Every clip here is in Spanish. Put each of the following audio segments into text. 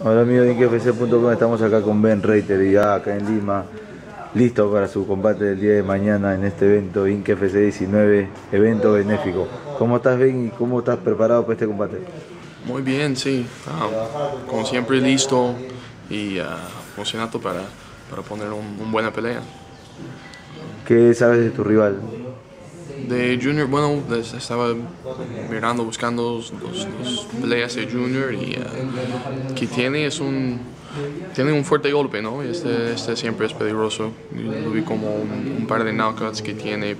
Hola amigo de InkeFC.com, estamos acá con Ben Reiter y ya acá en Lima, listo para su combate del día de mañana en este evento InkeFC 19, evento benéfico. ¿Cómo estás, Ben, y cómo estás preparado para este combate? Muy bien, sí. Como siempre listo y emocionado para poner una buena pelea. ¿Qué sabes de tu rival? De Junior, bueno, estaba mirando, buscando los peleas de Junior y que tiene un fuerte golpe, ¿no? Este siempre es peligroso. Lo vi como un par de knockouts que tiene.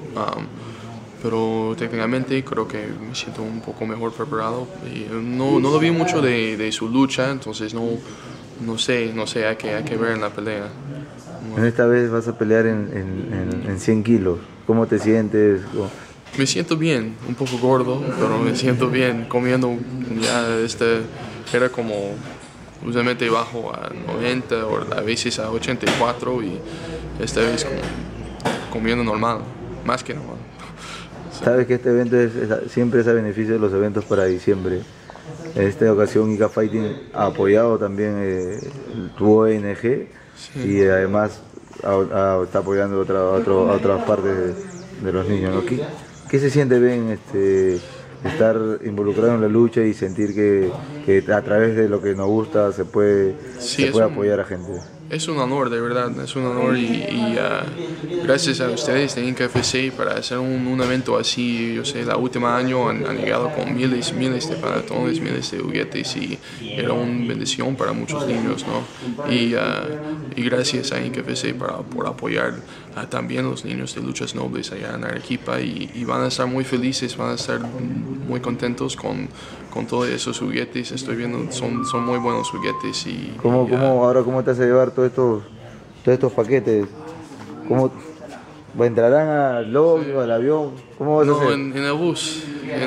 Pero técnicamente creo que me siento un poco mejor preparado. Y no lo vi mucho de su lucha, entonces no sé, hay que ver en la pelea. En esta vez vas a pelear en 100 kilos. ¿Cómo te sientes? Me siento bien, un poco gordo, pero me siento bien comiendo. Ya era como usualmente bajo a 90 o a veces a 84 y esta vez como comiendo normal, más que normal. Sabes que este evento siempre es a beneficio de los eventos para diciembre. En esta ocasión ICA Fighting ha apoyado también tu ONG Sí. y además está apoyando a otras partes de los niños, ¿no? ¿Qué se siente bien estar involucrado en la lucha y sentir que a través de lo que nos gusta Sí, se puede apoyar a gente? es un honor, de verdad, es un honor gracias a ustedes de InkeFC para hacer un evento así. Yo sé, la última año han llegado con miles de maratones, miles de juguetes y era una bendición para muchos niños, ¿no? Y gracias a InkeFC por apoyar también los niños de luchas nobles allá en Arequipa y van a estar muy felices, van a estar muy contentos con todos esos juguetes. Estoy viendo, son muy buenos juguetes Ahora cómo te vas a llevar todos estos paquetes? ¿Cómo entrarán al lobby o al avión? ¿Cómo vas a no, hacer? en el bus.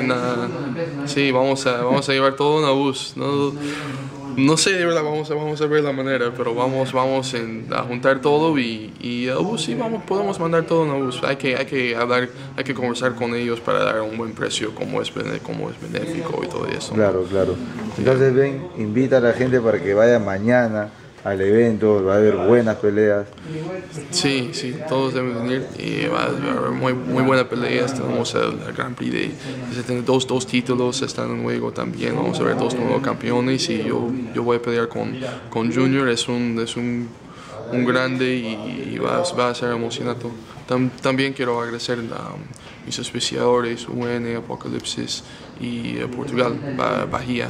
Sí, vamos a llevar todo en el bus. No sé, de verdad, vamos a ver la manera, pero vamos a juntar todo y el bus sí, podemos mandar todo en el bus. Hay que hablar, hay que conversar con ellos para dar un buen precio, como es benéfico y todo eso, ¿no? Claro, claro. Entonces ven, invita a la gente para que vaya mañana al evento, va a haber buenas peleas. Sí, sí, todos deben venir y va a haber muy buena pelea. Tenemos el Grand Prix tener dos títulos están en juego también. Vamos a ver dos nuevos campeones y yo voy a pelear con Junior. Es un grande y va a ser emocionante. También quiero agradecer a mis auspiciadores, UN, Apocalipsis y Portugal, Bahía.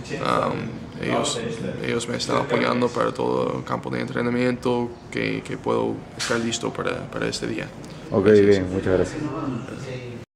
Ellos me están apoyando para todo el campo de entrenamiento que puedo estar listo para este día. Ok, Gracias. bien, muchas gracias.